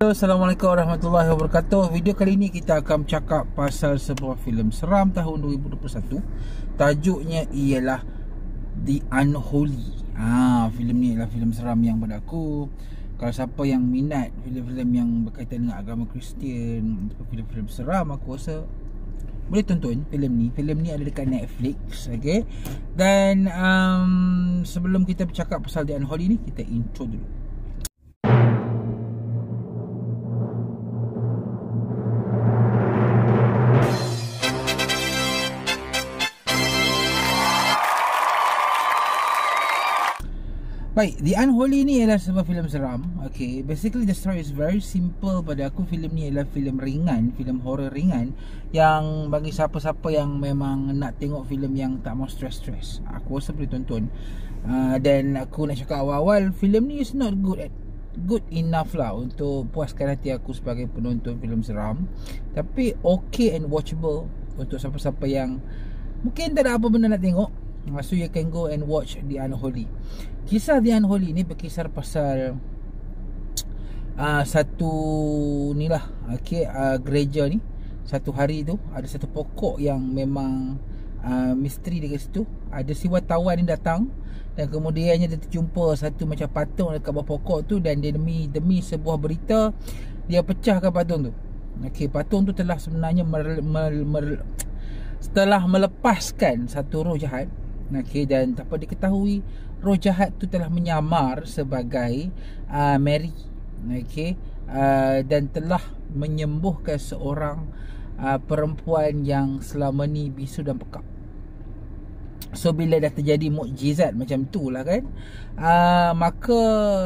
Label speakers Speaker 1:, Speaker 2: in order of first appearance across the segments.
Speaker 1: Assalamualaikum warahmatullahi wabarakatuh. Video kali ini kita akan bercakap pasal sebuah filem seram tahun 2021. Tajuknya ialah The Unholy. Filem ni adalah filem seram yang pada aku, kalau siapa yang minat filem-filem yang berkaitan dengan agama Kristian, filem-filem seram, aku rasa boleh tonton filem ni. Filem ni ada dekat Netflix, okay? Dan sebelum kita bercakap pasal The Unholy ni, kita intro dulu. Baik, The Unholy ni adalah sebuah filem seram. Okay, basically the story is very simple. Pada aku, filem ni adalah filem ringan, filem horror ringan, yang bagi siapa-siapa yang memang nak tengok filem yang tak mau stress-stress, aku rasa boleh tonton. Dan aku nak cakap awal-awal, filem ni is not good enough lah untuk puaskan hati aku sebagai penonton filem seram, tapi okay and watchable untuk siapa-siapa yang mungkin tak ada apa benda nak tengok. So you can go and watch The Unholy. Kisah The Unholy ni berkisar pasal satu ni lah, gereja ni. Satu hari tu ada satu pokok yang memang misteri dekat situ. Ada si wartawan ni datang, dan kemudiannya dia terjumpa satu macam patung dekat bawah pokok tu, dan dia demi sebuah berita dia pecahkan patung tu. Patung tu telah sebenarnya setelah melepaskan satu roh jahat. Dan tanpa diketahui, roh jahat tu telah menyamar sebagai Mary. Dan telah menyembuhkan seorang perempuan yang selama ni bisu dan pekak. So bila dah terjadi mukjizat macam tu lah kan, maka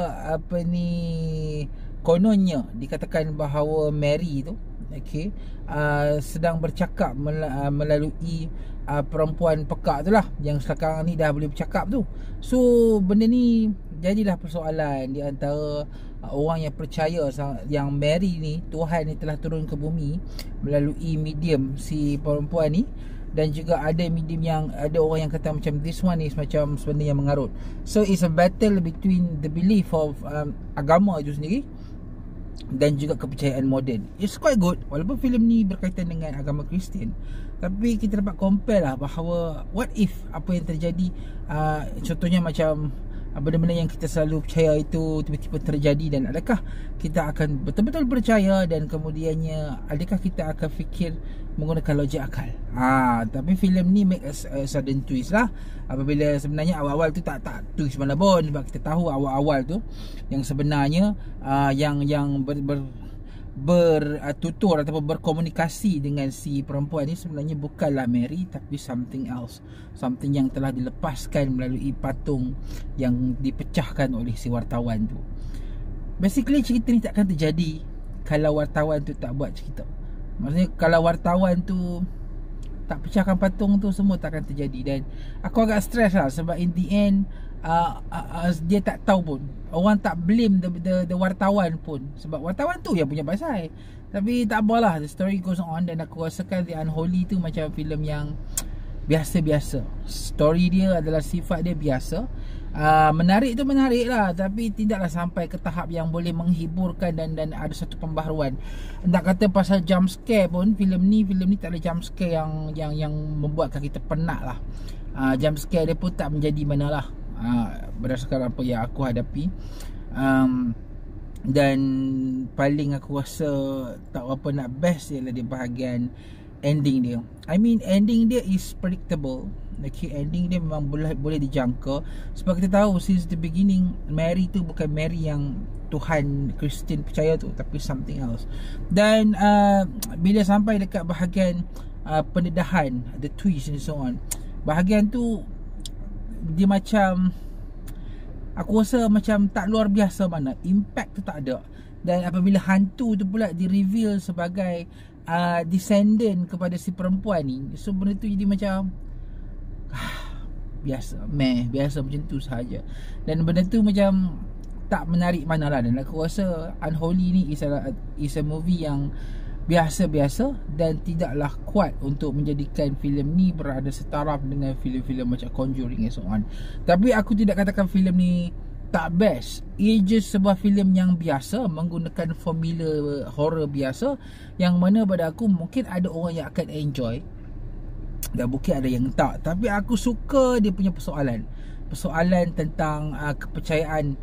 Speaker 1: kononnya dikatakan bahawa Mary tu sedang bercakap melalui perempuan pekak tu lah, yang sekarang ni dah boleh bercakap tu. So benda ni jadilah persoalan di antara orang yang percaya yang Mary ni, Tuhan ni telah turun ke bumi melalui medium si perempuan ni. Dan juga ada medium yang, ada orang yang kata macam this one is macam sebenarnya yang mengarut. So it's a battle between the belief of agama itu sendiri dan juga kepercayaan moden. It's quite good. Walaupun filem ni berkaitan dengan agama Kristian, tapi kita dapat compare lah bahawa what if, apa yang terjadi, contohnya macam benda-benda yang kita selalu percaya itu tiba-tiba terjadi, dan adakah kita akan betul-betul percaya, dan kemudiannya adakah kita akan fikir menggunakan logik akal. Tapi filem ni make a sudden twist lah, apabila sebenarnya awal-awal tu tak twist mana pun. Sebab kita tahu awal-awal tu yang sebenarnya yang bertutur ataupun berkomunikasi dengan si perempuan ni sebenarnya bukanlah Mary, tapi something else, something yang telah dilepaskan melalui patung yang dipecahkan oleh si wartawan tu. Basically cerita ni takkan terjadi kalau wartawan tu tak buat cerita. Maksudnya kalau wartawan tu tak pecahkan patung tu, semua takkan terjadi. Dan aku agak stress lah, sebab in the end dia tak tahu pun. Orang tak blame the wartawan pun, sebab wartawan tu yang punya pasal. Tapi tak apalah, the story goes on. Dan aku rasakan The Unholy tu macam filem yang biasa-biasa. Story dia adalah sifat dia biasa. Menarik tu menarik lah, tapi tidaklah sampai ke tahap yang boleh menghiburkan dan ada satu pembaharuan. Nak kata pasal jump scare pun, filem ni tak ada jump scare yang membuatkan kita penat lah. Jump scare dia pun tak menjadi manalah, berdasarkan apa yang aku hadapi. Dan paling aku rasa tak apa nak best ialah di bahagian ending dia. I mean, ending dia is predictable. Ending dia memang boleh dijangka, sebab kita tahu since the beginning Mary tu bukan Mary yang Tuhan Kristian percaya tu, tapi something else. Dan bila sampai dekat bahagian pendedahan, the twist and so on, bahagian tu dia macam, aku rasa macam tak luar biasa mana, impact tu tak ada. Dan apabila hantu tu pula di-reveal sebagai descendant kepada si perempuan ni, so benda tu jadi macam biasa macam tu sahaja. Dan benda tu macam tak menarik mana lah. Dan aku rasa Unholy ni is a movie yang biasa-biasa dan tidaklah kuat untuk menjadikan filem ni berada setaraf dengan filem-filem macam Conjuring and so on. Tapi aku tidak katakan filem ni tak best. Ia just sebuah filem yang biasa, menggunakan formula horror biasa, yang mana pada aku mungkin ada orang yang akan enjoy dan mungkin ada yang tak. Tapi aku suka dia punya persoalan tentang kepercayaan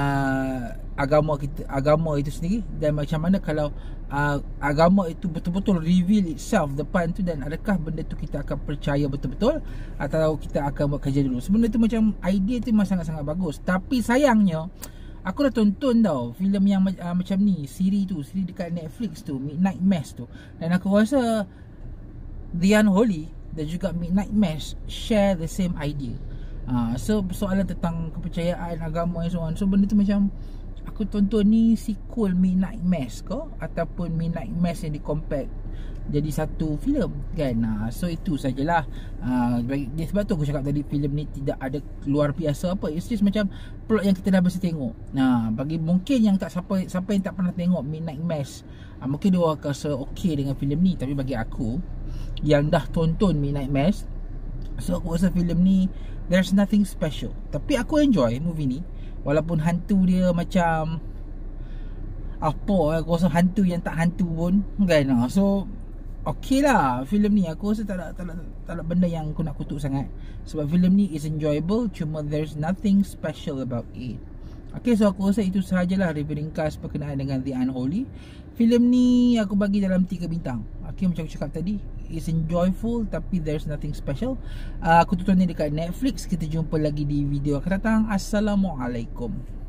Speaker 1: agama itu sendiri, dan macam mana kalau agama itu betul-betul reveal itself depan tu, dan adakah benda tu kita akan percaya betul-betul atau kita akan buat kajian dulu. Sebenarnya tu macam idea tu memang sangat-sangat bagus. Tapi sayangnya aku dah tonton tau filem yang macam ni, siri dekat Netflix tu, Midnight Mass tu, dan aku rasa The Unholy dan juga Midnight Mass share the same idea. So persoalan tentang kepercayaan agama and so on. So benda tu macam aku tonton ni sequel Midnight Mass ke, ataupun Midnight Mass yang di-compact jadi satu filem kan. So itu sajalah. Sebab tu aku cakap tadi filem ni tidak ada luar biasa apa. It's just macam plot yang kita dah biasa tengok. Bagi mungkin yang siapa yang tak pernah tengok Midnight Mass, mungkin dia akan rasa okey dengan filem ni. Tapi bagi aku yang dah tonton Midnight Mass, so aku rasa filem ni there's nothing special. Tapi aku enjoy movie ni, walaupun hantu dia macam apa, aku rasa hantu yang tak hantu pun kan. So okey lah filem ni. Aku rasa tak ada benda yang aku nak kutuk sangat, sebab filem ni is enjoyable, cuma there's nothing special about it. Okay, so aku rasa itu sahajalah review ringkas berkenaan dengan The Unholy. Filem ni aku bagi dalam 3 bintang. Okay, macam aku cakap tadi, it's enjoyable tapi there's nothing special. Aku tonton ni dekat Netflix. Kita jumpa lagi di video akan datang. Assalamualaikum.